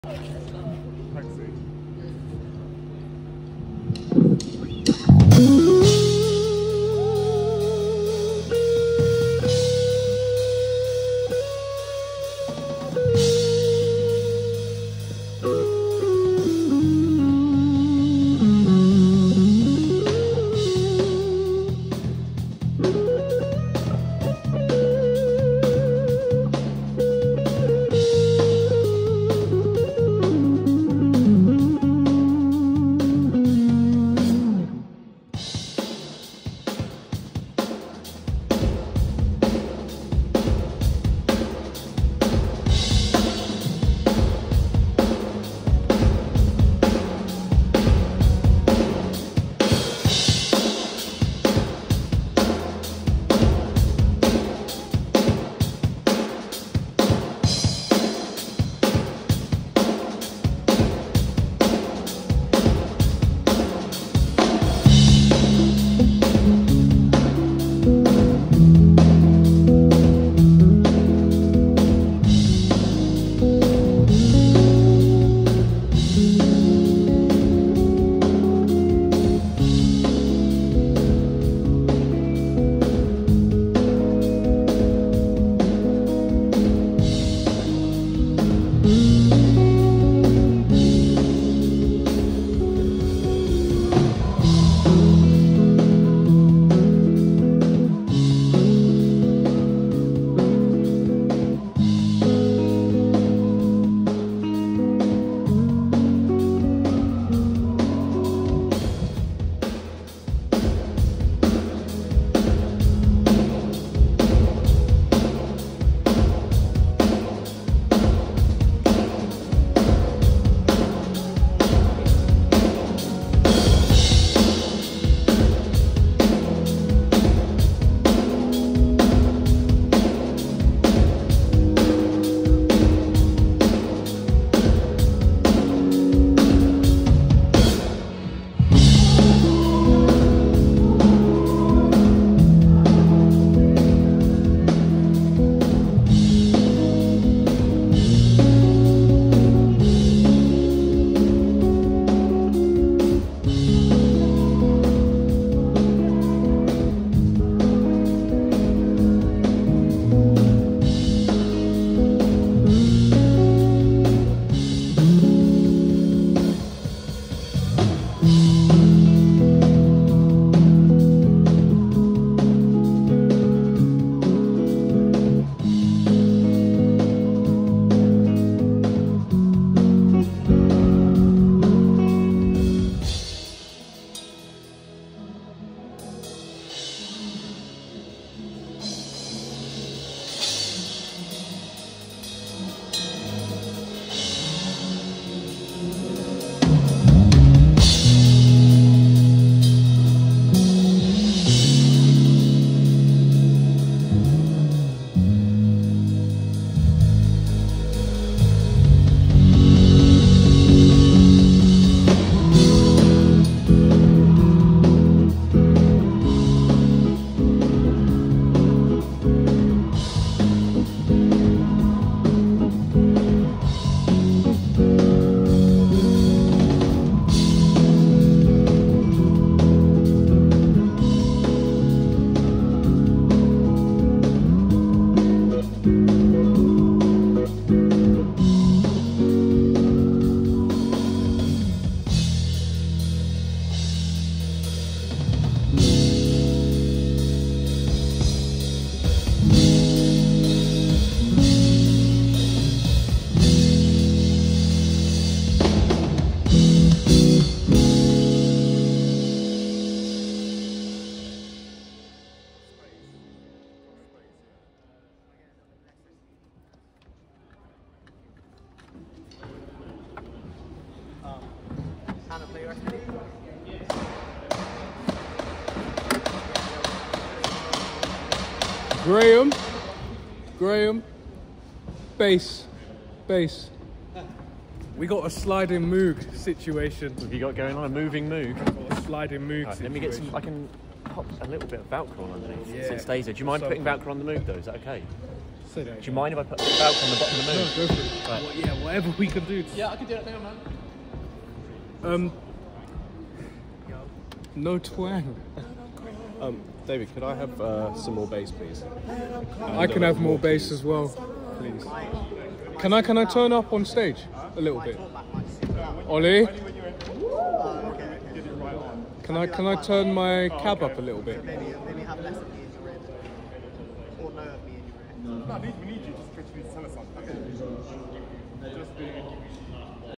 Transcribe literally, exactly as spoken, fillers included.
Graham, Graham, bass, bass. We got a sliding Moog situation. Have you got going on a moving Moog? Got a sliding Moog Right, situation. let me get some. I can pop a little bit of Velcro on underneath Yeah. so it stays there. Do you mind So- putting Velcro on the Moog though? Is that okay? Say that. Do you mind if I put the Falcon on the bottom of the No, moon? go for it. Right. Well, yeah, whatever we can do. Yeah, I can do it. Hang on, man. Um, no twang. Um, David, could I have uh, some more bass, please? I can have more bass as well, please. Can I can I turn up on stage a little bit? Ollie, can I can I turn my cab up a little bit? Maybe, maybe have less of me in your rib. Or no of me in your rib. No, we need you just to tell us something. Just